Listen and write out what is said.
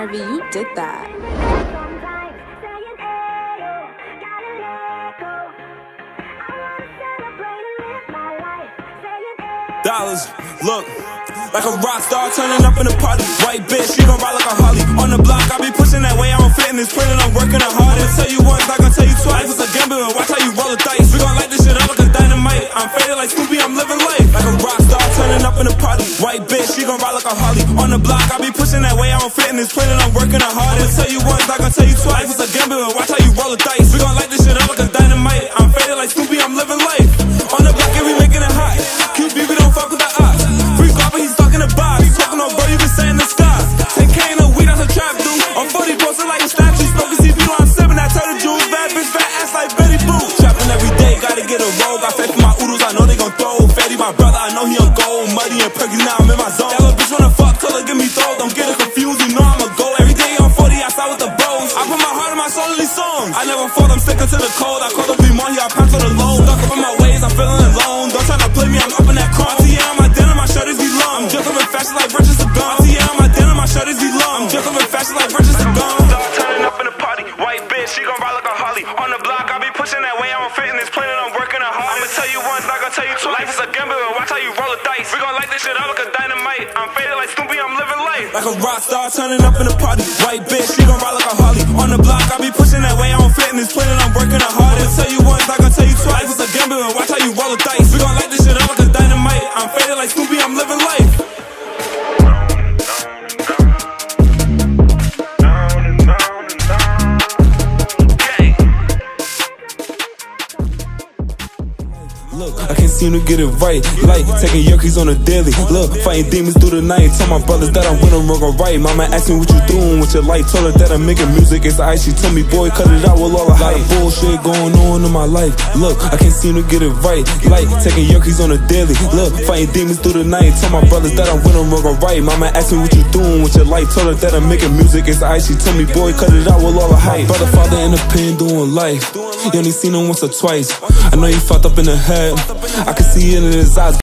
Harvey, you did that. Dollars, look, like a rock star turning up in the party. White bitch, she gon' ride like a Harley. On the block, I be pushing that way, I don't fit in this prison, I'm working it hard. I'll tell you once, not gonna tell you twice. It's a gamble, and watch how you roll the dice. We gon' light this shit up like a dynamite. I'm faded like Snoopy, I'm living life. Like a rock star turning up in the party. White bitch, she gon' ride like a Harley. On the block, I be pushing that way, I don't fit in this prison, I'm working it hard. I'll tell you once, not gonna tell you twice. It's a gamble, and watch how you roll the dice. We gon' light this shit up like a dynamite. I'm faded like Snoopy, I'm living life. On the block, and we making it hot. QB, we don't fuck with the odds. He's stuck in the box. Talking on bro, you can say in the sky. 10K in a week, that's a trap, dude. I'm 40 posted like a statue. Smoking CB, I'm 7, I tell the Jews. Bad bitch, fat ass like Betty Boo. Trapping every day, gotta get a roll. Got fed for my oodles, I know they gon' throw. Fatty, my brother, I know he on gold. Muddy and perky, now I'm in my zone. That little bitch wanna fuck till her give me throw. Don't get it confused, you know I'm a go. Every day on 40, I start with the bros. I put my heart and my soul in these songs. I never fall, I'm sticking to the cold. I call up B-Money, I pound to the low. Stuck up in my ways, I'm feeling alone. Don't try to play me, I'm up in that cross. Yeah, my denim, my shirt is be long. I'm jumping fashion like Richards are gone. Yeah, my denim, my shirt is be long. I'm jumping fashion like Richards are gone. Turning up in the party, white bitch, she gon' ride like a Harley. On the block, I be pushing that way, I don't fit in this planet, I'm working it hard. I'ma tell you once, not gonna tell you twice. Life is a gamble, and watch how you roll the dice. We gon' light this shit up like a dynamite. I'm faded like Snoopy, I'm living life. Like a rock star turning up in the party. White bitch, she gon' ride like a Harley. On the block, I be pushing that way, I don't fit in this planet, I'm working it hard. I'ma tell you once, not gonna tell you twice. Life is a gamble, and watch how you roll the dice. We gon' light this shit up like a dynamite. I'm faded like Snoopy, I'm living life. Look, I can't seem to get it right. Like taking Yerkes on a daily. Look, fighting demons through the night. Tell my brothers that I'm winning wrong or right. Mama asked me what you doing with your life. Told her that I'm making music. It's ice. She told me, boy, cut it out with all the hype. Bullshit going on in my life. Look, I can't seem to get it right. Like taking Yerkes on a daily. Look, fighting demons through the night. Tell my brothers that I'm winning wrong or right. Mama asked me what you doing with your life. Told her that I'm making music. It's ice. She told me, boy, cut it out with all the hype. Brother, father in the pen doing life. You only seen him once or twice. I know you fucked up in the head. I can see it in his eyes.